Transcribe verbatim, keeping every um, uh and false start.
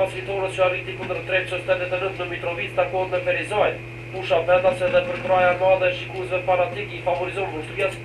facilitorës që arriti kundër tretë që stetet e nëndë në Mitrovic takohet me Ferizaj. Pusha vendas edhe për kraja madhe e shikuesve fanatik i favorizon Vushtria